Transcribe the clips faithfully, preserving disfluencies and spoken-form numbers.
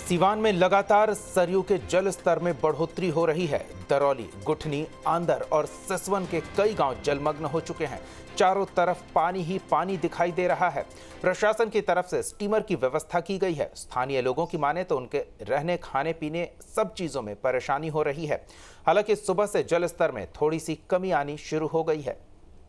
सीवान में लगातार सरयू के जल स्तर में बढ़ोतरी हो रही है। दरौली, गुठनी, आंदर और सिसवन के कई गांव जलमग्न हो चुके हैं। चारों तरफ पानी ही पानी दिखाई दे रहा है। प्रशासन की तरफ से स्टीमर की व्यवस्था की गई है। स्थानीय लोगों की माने तो उनके रहने, खाने पीने सब चीजों में परेशानी हो रही है। हालांकि सुबह से जल स्तर में थोड़ी सी कमी आनी शुरू हो गई है।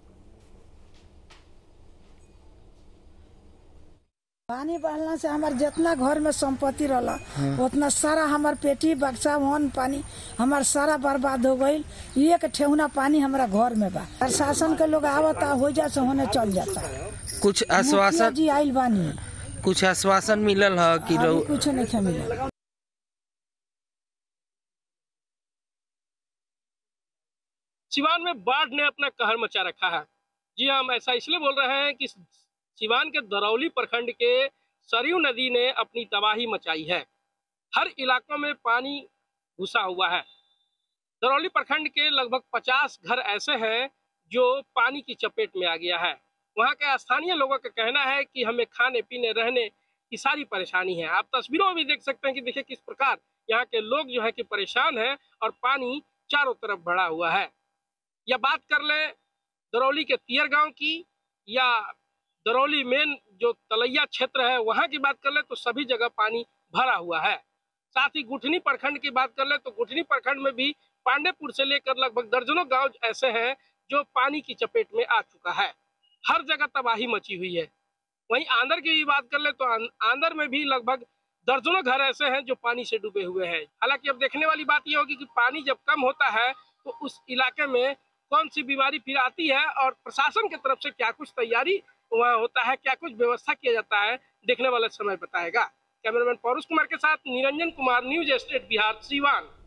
पानी बढ़ला से हमार जितना घर में संपत्ति रहा उतना सारा हमार पेटी बक्सा वन पानी हमार सारा बर्बाद हो गई। एक ठेहुना पानी हमारा घर में बा। प्रशासन के लोग आवता हो जा से होने चल जाता। कुछ आश्वासन जी आइल बानी, कुछ आश्वासन मिलल है कि कुछ नहीं मिलल। सीवान में बाढ़ ने अपना कहर मचा रखा है। जी हम ऐसा इसलिए बोल रहे हैं कि सीवान के दरौली प्रखंड के सरयू नदी ने अपनी तबाही मचाई है। हर इलाकों में पानी घुसा हुआ है। दरौली प्रखंड के लगभग पचास घर ऐसे हैं जो पानी की चपेट में आ गया है। वहां के स्थानीय लोगों का कहना है कि हमें खाने पीने रहने की सारी परेशानी है। आप तस्वीरों में भी देख सकते हैं कि देखिए किस प्रकार यहाँ के लोग जो है कि परेशान है और पानी चारों तरफ भरा हुआ है। या बात कर ले दरौली के तियर गांव की या दरौली मेन जो तलैया क्षेत्र है वहां की बात कर ले तो सभी जगह पानी भरा हुआ है। साथ ही गुठनी प्रखंड की बात कर ले तो गुठनी प्रखंड में भी पांडेपुर से लेकर लगभग दर्जनों गांव ऐसे हैं जो पानी की चपेट में आ चुका है। हर जगह तबाही मची हुई है। वहीं आंदर की भी बात कर ले तो आंदर में भी लगभग दर्जनों घर ऐसे हैं जो पानी से डूबे हुए हैं। हालांकि अब देखने वाली बात यह होगी कि पानी जब कम होता है तो उस इलाके में कौन सी बीमारी फिर आती है और प्रशासन की तरफ से क्या कुछ तैयारी वहाँ होता है, क्या कुछ व्यवस्था किया जाता है, देखने वाला समय बताएगा। कैमरामैन पौरुष कुमार के साथ निरंजन कुमार, न्यूज स्टेट बिहार, सीवान।